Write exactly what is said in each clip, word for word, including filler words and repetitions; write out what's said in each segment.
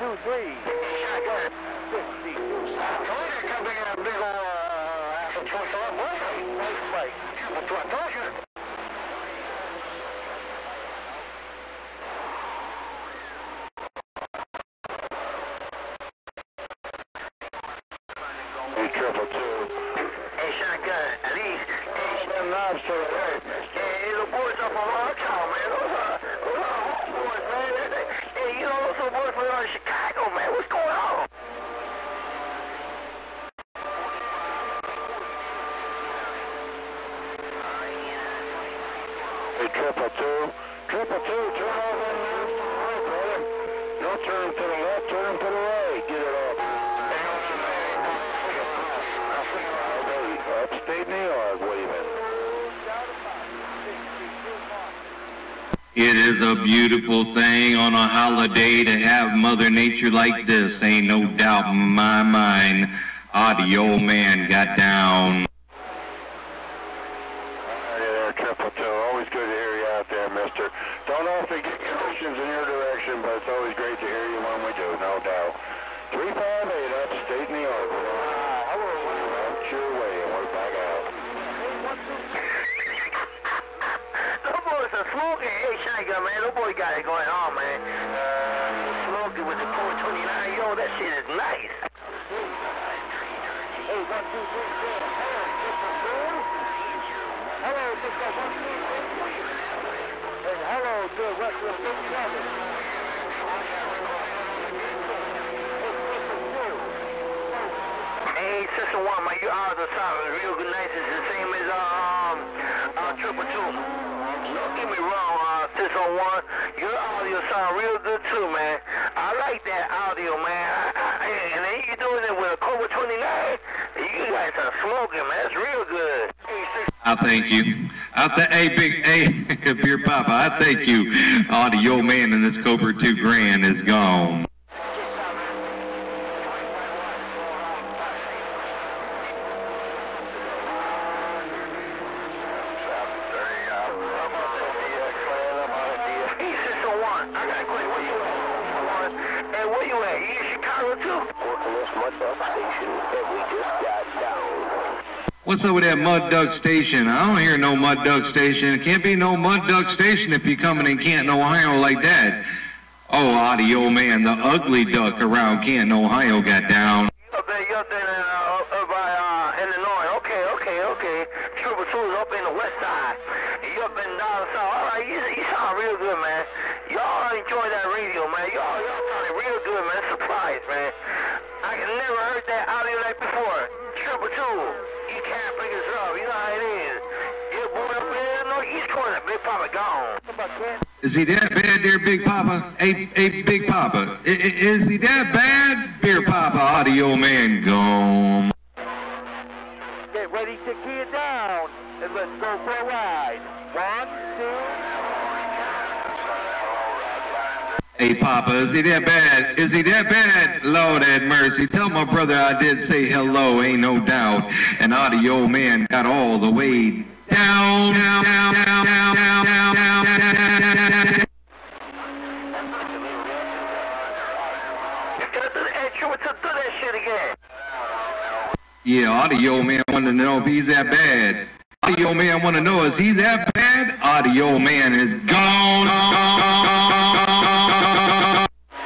two three. Shotgun. fifty-two. Toyota coming in a big old uh, Apple truck on. What? Nice fight. That's what I told you. Hey, triple two. Hey, shotgun. At least. Hey, them knobs to the right. Hey, the boys up on Rocktown, man. Those are, those are homeboys, man. They, they, hey, you know, those are boys from uh, Chicago, man. What's going on? Hey, triple two. Triple two, turn over and left. All right, brother. Don't turn to the left, turn to the right. Get it up. Upstate New York, waving. It is a beautiful thing on a holiday to have Mother Nature like this. Ain't no doubt in my mind. Audio Man got down. Hey there, triple two. Always good to hear you out there, mister. Don't often get questions in your direction, but it's always great to hear you when we do, no doubt. three five eight, upstate New York. Uh, hello. Out your way, and we're back out. Those boys are smoking. Hey, shotgun, man. Those boys got it going on, man. Uh, smoking with the four twenty-nine. Yo, that shit is nice. Hey, one, two, three, four. Hello, Mister One, two, three. Hey, hello, good. What's your big seven? Hey, Sister One, man, your audio sound is real good, nice. It's the same as um, uh, triple two. Don't get me wrong, uh, Sister One, your audio sound real good too, man. I like that audio, man. I, I, and then you doing it with a Cobra twenty-nine. You guys are smoking, man. That's real good. I thank you. I th hey, big, hey, Beer Papa, I thank you. Audio Man and this Cobra two grand is gone. What's up with that Mud Duck Station? I don't hear no Mud Duck Station. It can't be no Mud Duck Station if you're coming in Canton, Ohio like that. Oh, Audio Man, the ugly duck around Canton, Ohio got down. Up there, you up there in, uh, up by uh, Illinois. Okay, okay, okay. Triple two is up in the west side. You up in down south. All right, you, you sound real good, man. Y'all enjoy that radio, man. Y'all, y'all sounding real good, man. Surprised, man. I never heard that audio like before. Triple two. You can't bring us up. You know how it is. You're born up in the East Corner. Big Papa gone. Is he that bad there, Big Papa? Hey, hey, Big Papa. I, is he that bad? Beer Papa, Audio Man gone. Get ready to key it down. And let's go for a ride. One, two. Hey, Papa, is he that bad? Is he that bad? Lord have mercy. Tell my brother I did say hello, ain't no doubt. And Audio Man got all the way down, down, down, down, down, down, down, down, down, down. Yeah, Audio Man want to know if he's that bad. Audio Man want to know, is he that bad? Audio Man is gone, gone, gone, gone, gone.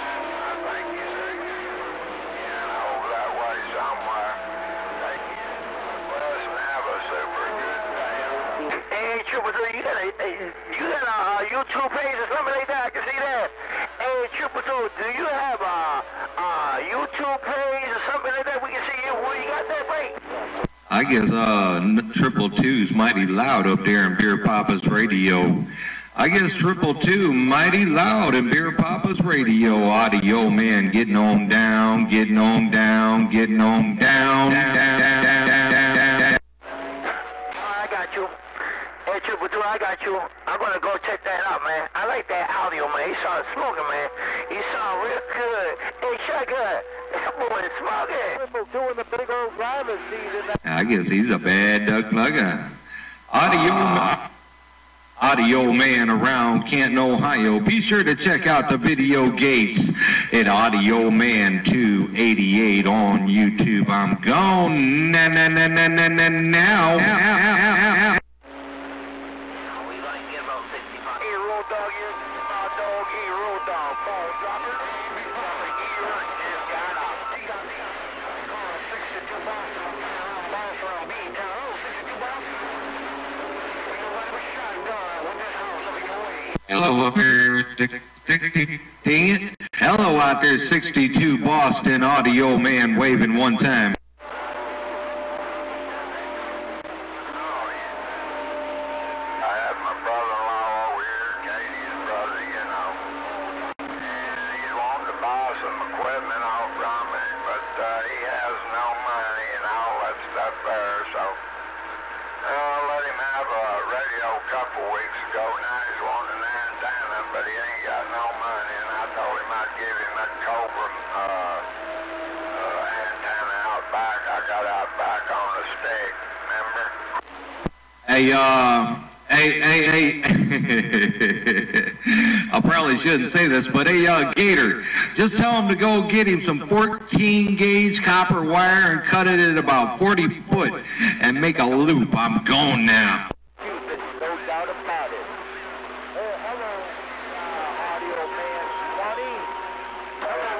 Hey, Triple Two, you got a, you got a uh, YouTube page or something like that? I can see that. Hey, Triple Two, do you have a, a YouTube page or something like that? We can see you where you got that break. I guess uh, Triple Two's mighty loud up there in Beer Papa's radio. I guess Triple Two mighty loud in Beer Papa's radio. Audio Man getting on down, getting on down, getting on down, down, down, down, down, down, down. I got you. Hey, Triple Two, I got you. I'm gonna go check that out, man. I like that audio, man. He started smoking, man. He sound real good. Hey, Shotgun, that boy is smoking. Triple Two in the big old driver's seat in that. I guess he's a bad duck plugger. Audio. Uh, Audio Man around Canton, Ohio. Be sure to check out the video gates at Audio Man two eighty-eight on YouTube. I'm gone na na na na na na now. We like to get about sixty-five. Hey, road dog, you uh, dog, hey, road dog, ball dropper. We probably get your just got off. He got me. Car sixty-two boss from boss from B town. Oh, sixty-two boss. We go have a shotgun. What the hell? Let me go away. Hello out there, dang it. Hello out there, sixty-two Boston Audio Man waving one time. Hey, uh, hey, hey, hey, I probably shouldn't say this, but hey, uh, Gator, just tell him to go get him some fourteen gauge copper wire and cut it at about forty foot and make a loop. I'm going now. No doubt about it. Oh, hello, uh, Audio Man twenty. Hello,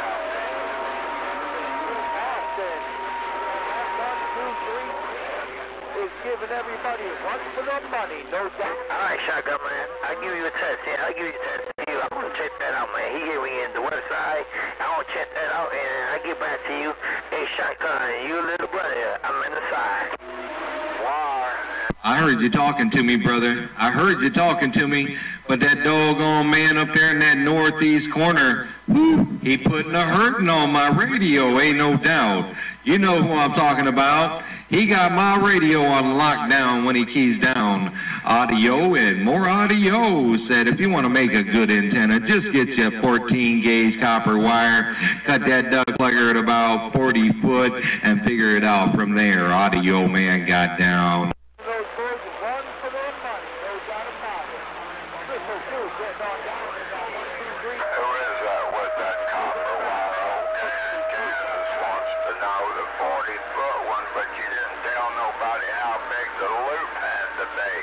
Austin. One, two, three. Is giving everybody one for their money, no doubt. All right, Shotgun Man, I'll give you a test. Yeah, I'll give you a test. I want to check that out, man. He hit me in the website. I want to check that out, and I get back to you. Hey, Shotgun, you little brother, I'm in the side. Wow. I heard you talking to me, brother. I heard you talking to me, but that doggone man up there in that northeast corner, whoo, he putting a hurting on my radio, ain't no doubt. You know who I'm talking about. He got my radio on lockdown when he keys down. Audio and more audio. Said if you want to make a good antenna, just get you a fourteen gauge copper wire, cut that duck plugger at about forty foot, and figure it out from there. Audio Man got down. Those boys run for their money, no doubt about it. Triple two getting on down to about one, two, three. Who is that with that copper wire? Okay, Kansas wants to know the forty foot one, but you didn't tell nobody how big the loop had to be.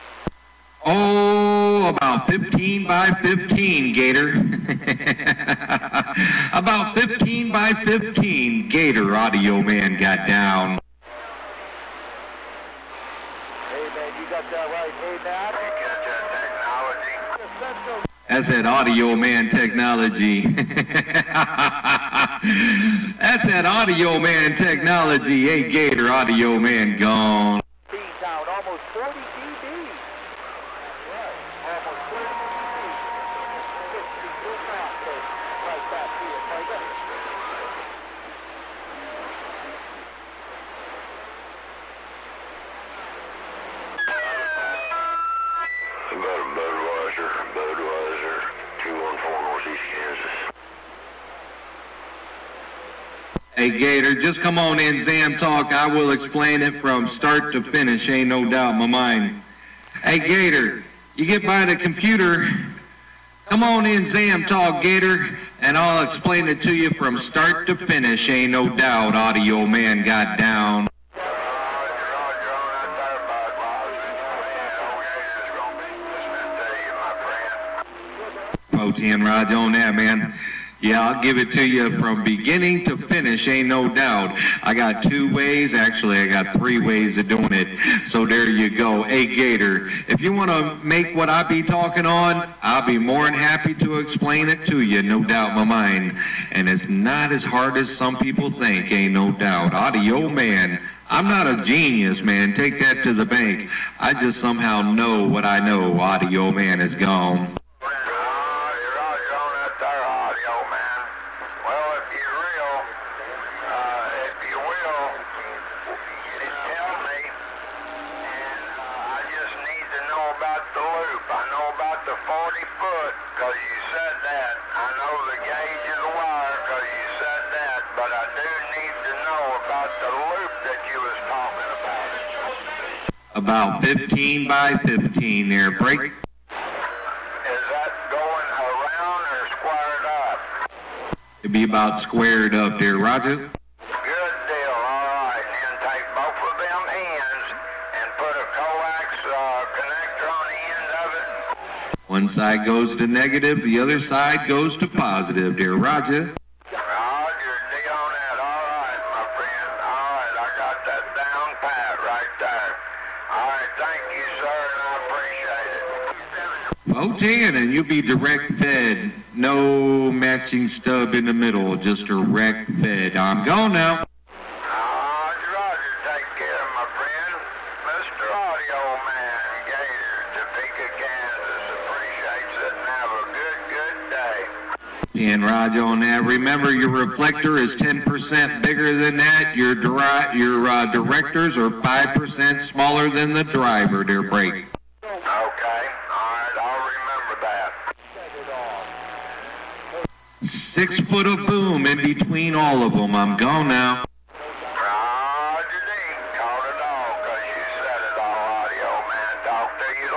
Oh, about fifteen by fifteen, Gator. About fifteen by fifteen, Gator. Audio Man got down. Hey, man, you got that right. Hey, man. You get that technology? That's that Audio Man technology. That's that Audio Man technology. Hey, Gator, Audio Man gone. Speed down, almost forty dB. Right, almost forty dB. fifty-two process. Right back here, right there. About a Budweiser, Budweiser, two one four Northeast Kansas. Hey, Gator, just come on in, Zam Talk. I will explain it from start to finish. Ain't no doubt in my mind. Hey, Gator, you get by the computer. Come on in, Zam Talk, Gator, and I'll explain it to you from start to finish. Ain't no doubt. Audio Man got down. Protein Rod on that, man. Yeah, I'll give it to you from beginning to finish, ain't no doubt. I got two ways, actually I got three ways of doing it. So there you go. Hey, Gator, if you want to make what I be talking on, I'll be more than happy to explain it to you, no doubt in my mind. And it's not as hard as some people think, ain't no doubt. Audio Man, I'm not a genius, man. Take that to the bank. I just somehow know what I know. Audio Man is gone. About fifteen by fifteen there. Break. Is that going around or squared up? It'd be about squared up there, Roger. Good deal, all right. And then take both of them ends and put a coax uh, connector on the end of it. One side goes to negative, the other side goes to positive there, Roger. Roger, D on that. All right, my friend. All right, I got that down pat right there. All right, thank you, sir, and I appreciate it. Oh, ten, and you'll be direct fed. No matching stub in the middle, just direct fed. I'm going now. Roger, Roger, take care, my friend. Mister Audio Man, Gator, Topeka, Kansas, appreciates it and have a good, good day. And Roger on that. Remember, your reflector is ten percent bigger than that. Your dri your uh, directors are five percent smaller than the driver. Their brake. Okay, all right, I'll remember that. Six foot of boom in between all of them. I'm gone now. Roger, Dean, called it all because you said it all, Audio Man. Talk to you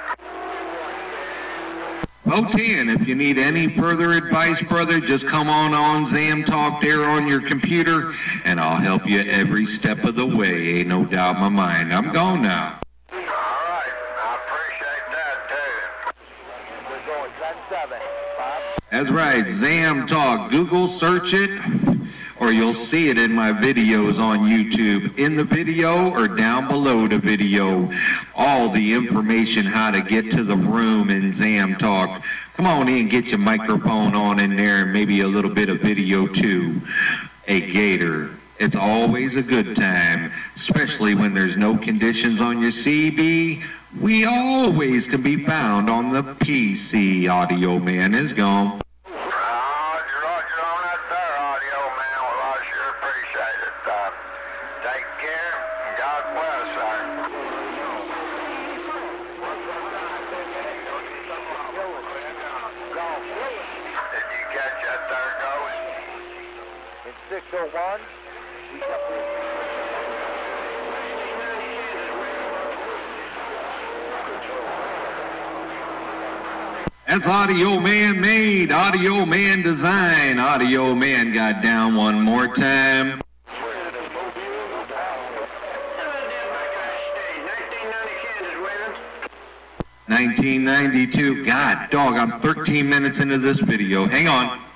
later. Oh, ten, if you need any further advice, brother, just come on on Zam Talk there on your computer, and I'll help you every step of the way. Ain't no doubt in my mind. I'm gone now. All right, I appreciate that, too. We're going ten seven, Bob. That's right, Zam Talk. Google search it, or you'll see it in my videos on YouTube. In the video or down below the video, all the information how to get to the room in Zam Talk. Come on in, get your microphone on in there, and maybe a little bit of video too. A Gator. It's always a good time, especially when there's no conditions on your C B. We always can be found on the P C. Audio Man is gone. Roger, Roger on that there, Audio Man. Well, I sure appreciate it. Uh, take care, and God bless, sir. Did you catch that there, Ghost? In six oh one, we got That's Audio Man made, Audio Man design. Audio Man got down one more time. nineteen ninety-two. God dog, I'm thirteen minutes into this video. Hang on.